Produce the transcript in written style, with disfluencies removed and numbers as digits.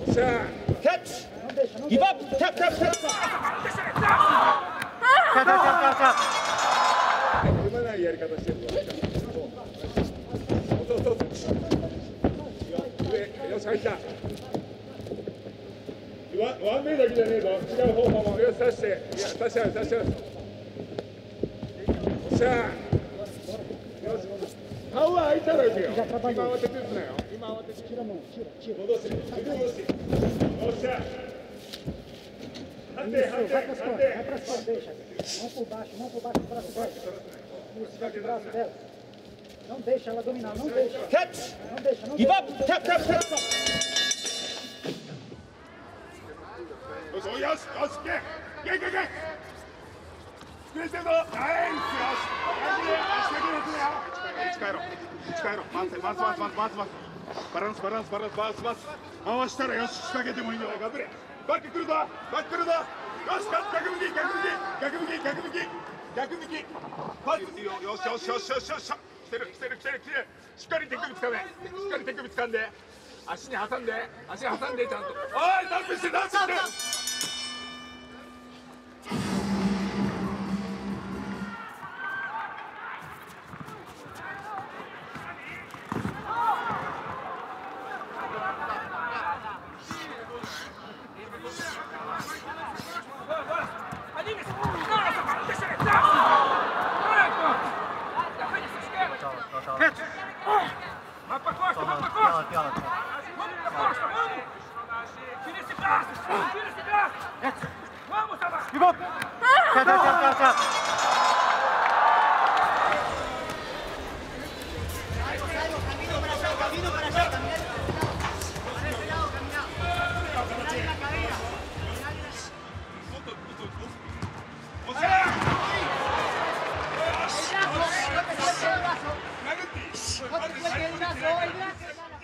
Catch! Give up! Tap, tap, tap! 踏まないやり方してるわ。そう。上、よし、入った。ワンメイだけじゃねえぞ。違う方法も。よし、刺して。いや、刺し合う。よっしゃ。よし。顔は開いたらいくよ。今慌てて打つなよ。戻して。よっしゃ。判定。 Vai para as deixa. Mão por baixo, braço dela. Isso, vai de braço dela. Não deixa ela dominar, não deixa. Catch! Não deixa. Give up! Tap, tap, tap! よし、けい作れてるぞ。ナイス、よし。近いろ。回す。バランス。回したらよし、仕掛けてもいいよ。頑張れ。バック来るぞ。よし、逆向き。パス。よし。来てる。しっかり手首掴んで。足挟んで、ちゃんと。おい、ダンプして。 Otro fue que el brazo,